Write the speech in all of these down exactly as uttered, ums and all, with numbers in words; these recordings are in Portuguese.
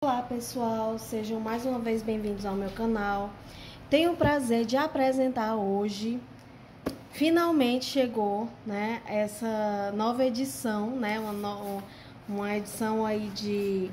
Olá pessoal, sejam mais uma vez bem-vindos ao meu canal. Tenho o prazer de apresentar hoje, finalmente chegou, né, essa nova edição, né, uma, no, uma edição aí de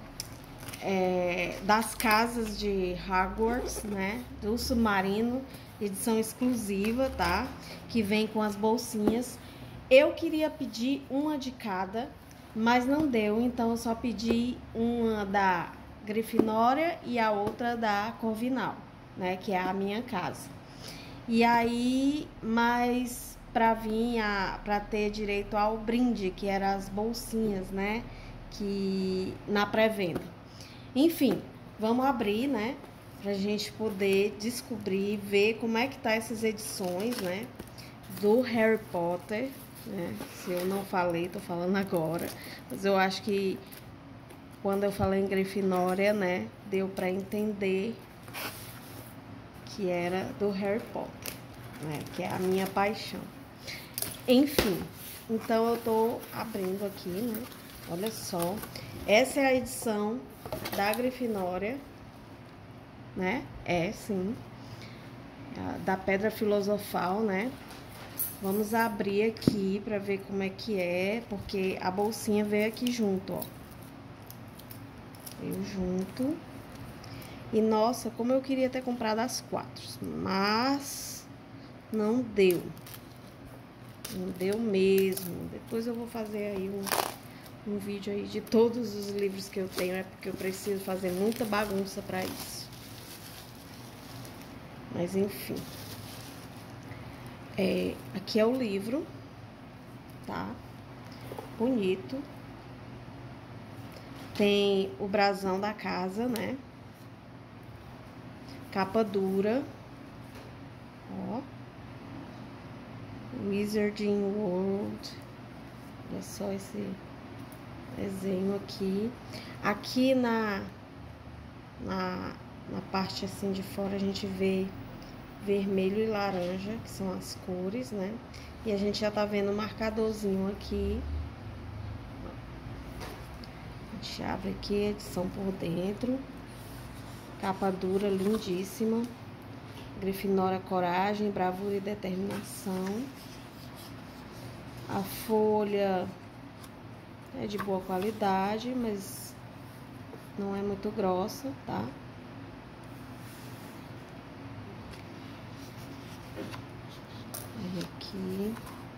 é, das casas de Hogwarts, né, do Submarino, edição exclusiva, tá, que vem com as bolsinhas. Eu queria pedir uma de cada, mas não deu, então eu só pedi uma da Grifinória e a outra da Corvinal, né, que é a minha casa. E aí, mas para vir a para ter direito ao brinde, que eram as bolsinhas, né, que na pré-venda. Enfim, vamos abrir, né, pra gente poder descobrir, ver como é que tá essas edições, né, do Harry Potter. É, se eu não falei, tô falando agora. Mas eu acho que quando eu falei em Grifinória, né, deu pra entender que era do Harry Potter, né, que é a minha paixão. Enfim, então eu tô abrindo aqui, né, olha só. Essa é a edição da Grifinória, né, é sim, da Pedra Filosofal, né. Vamos abrir aqui para ver como é que é, porque a bolsinha veio aqui junto, ó. Veio junto. E, nossa, como eu queria ter comprado as quatro, mas não deu. Não deu mesmo. Depois eu vou fazer aí um, um vídeo aí de todos os livros que eu tenho, é porque eu preciso fazer muita bagunça para isso. Mas, enfim. É, aqui é o livro, tá? Bonito. Tem o brasão da casa, né? Capa dura. Ó. Wizarding World. Olha só esse desenho aqui. Aqui na, na, na parte assim de fora a gente vê vermelho e laranja, que são as cores, né? E a gente já tá vendo o marcadorzinho aqui. A gente abre aqui a edição por dentro. Capa dura, lindíssima. Grifinória, coragem, bravura e determinação. A folha é de boa qualidade, mas não é muito grossa, tá? Aqui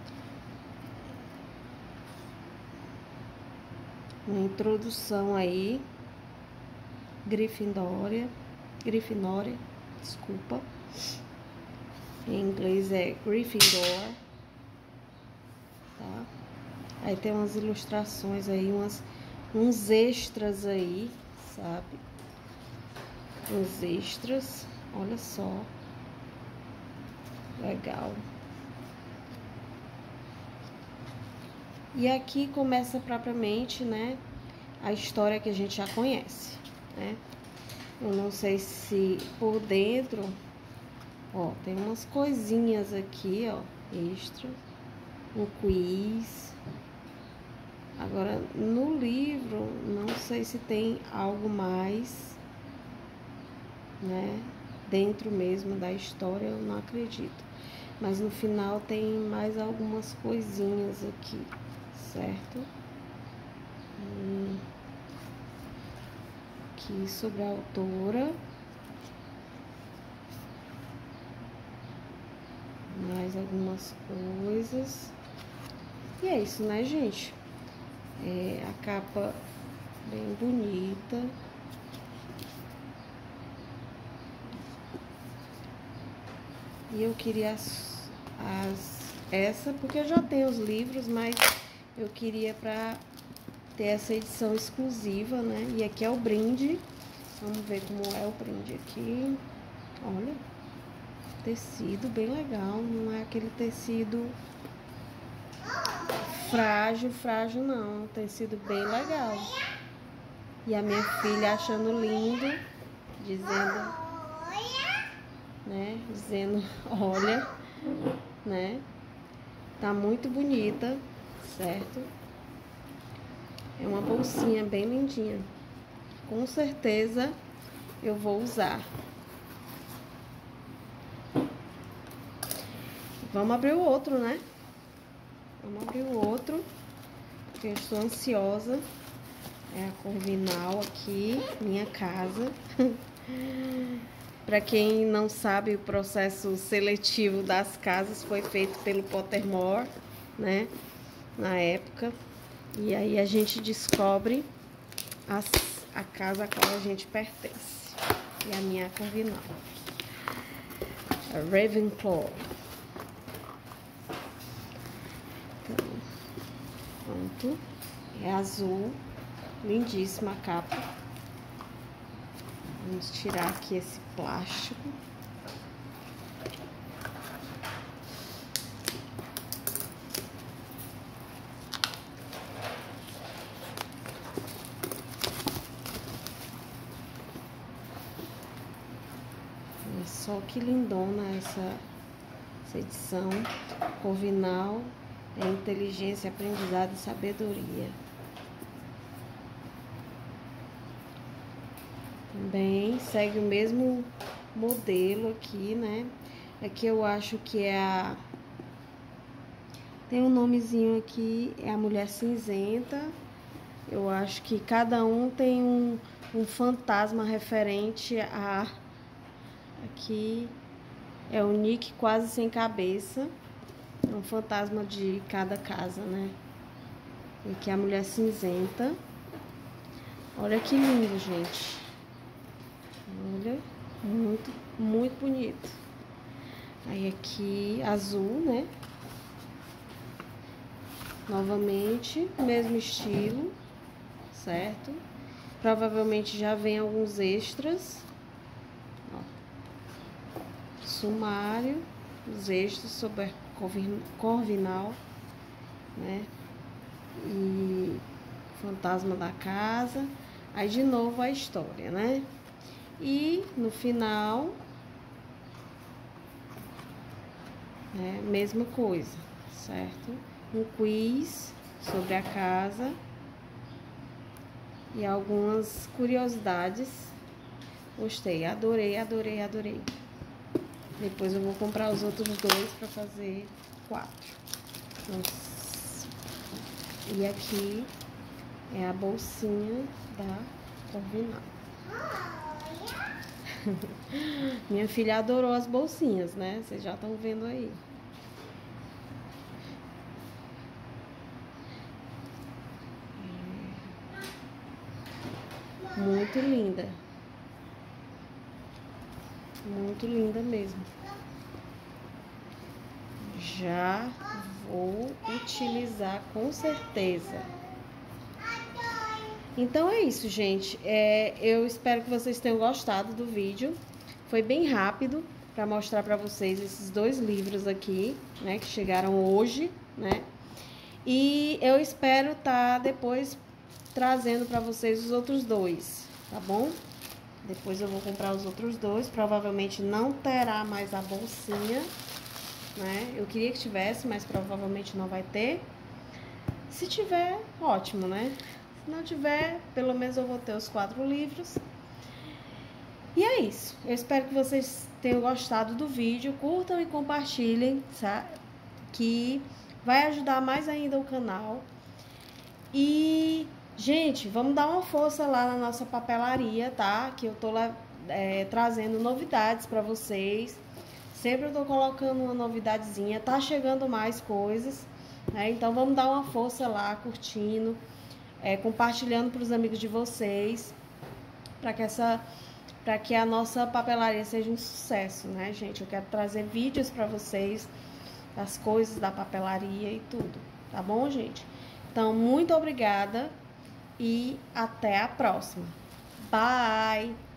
uma introdução aí, Grifinória, Grifinória, desculpa, em inglês é Gryffindor, tá? Aí tem umas ilustrações aí, umas, uns extras aí, sabe? Uns extras, olha só, legal. E aqui começa propriamente, né, a história que a gente já conhece, né? Eu não sei se por dentro, ó, tem umas coisinhas aqui, ó, extra, um quiz. Agora, no livro, não sei se tem algo mais, né, dentro mesmo da história, eu não acredito. Mas no final tem mais algumas coisinhas aqui. Certo? Hum. Aqui sobre a autora. Mais algumas coisas. E é isso, né, gente? É a capa bem bonita. E eu queria as, as essa, porque eu já tenho os livros, mas eu queria pra ter essa edição exclusiva, né? E aqui é o brinde. Vamos ver como é o brinde aqui. Olha, tecido bem legal. Não é aquele tecido frágil, frágil não. Tecido bem legal. E a minha filha achando lindo, dizendo, né? Dizendo, olha, né? Tá muito bonita, certo? É uma bolsinha bem lindinha. com certeza eu vou usar. Vamos abrir o outro, né? Vamos abrir o outro, porque eu estou ansiosa. É a Corvinal aqui, minha casa. Para quem não sabe, o processo seletivo das casas foi feito pelo Pottermore, né? Na época. E aí a gente descobre as, a casa a qual a gente pertence. E a minha Corvinal. A Ravenclaw. Então, pronto. É azul. Lindíssima a capa. Vamos tirar aqui esse plástico. Olha só que lindona essa, essa edição. Corvinal é inteligência, aprendizado e sabedoria. Também segue o mesmo modelo aqui, né? Aqui eu acho que é a... Tem um nomezinho aqui, é a Mulher Cinzenta. Eu acho que cada um tem um, um fantasma referente a... Aqui é o Nick quase sem cabeça. É um fantasma de cada casa, né? E aqui é a Mulher Cinzenta. Olha que lindo, gente. Olha, muito, muito bonito. Aí aqui, azul, né? Novamente, mesmo estilo, certo? Provavelmente já vem alguns extras. Ó. Sumário, os extras sobre a Corvinal, né? E fantasma da casa. Aí de novo a história, né? E no final, né, mesma coisa, certo? Um quiz sobre a casa e algumas curiosidades. Gostei, adorei, adorei, adorei. Depois eu vou comprar os outros dois para fazer quatro. Nossa. E aqui é a bolsinha da Corvinal. Minha filha adorou as bolsinhas, né? Vocês já estão vendo aí. Muito linda. Muito linda mesmo. Já vou utilizar com certeza. Então é isso, gente. É, eu espero que vocês tenham gostado do vídeo. Foi bem rápido para mostrar para vocês esses dois livros aqui, né? Que chegaram hoje, né? E eu espero estar depois trazendo para vocês os outros dois, tá bom? Depois eu vou comprar os outros dois. Provavelmente não terá mais a bolsinha, né? Eu queria que tivesse, mas provavelmente não vai ter. Se tiver, ótimo, né? Se não tiver, pelo menos eu vou ter os quatro livros. E é isso. Eu espero que vocês tenham gostado do vídeo. Curtam e compartilhem, sabe? Que vai ajudar mais ainda o canal. E, gente, vamos dar uma força lá na nossa papelaria, tá? Que eu tô lá é, trazendo novidades pra vocês. Sempre eu tô colocando uma novidadezinha. Tá chegando mais coisas, né? Então vamos dar uma força lá, curtindo. É, compartilhando para os amigos de vocês, para que essa, para que a nossa papelaria seja um sucesso, né, gente? Eu quero trazer vídeos para vocês das coisas da papelaria e tudo, tá bom, gente? Então, muito obrigada e até a próxima. Bye!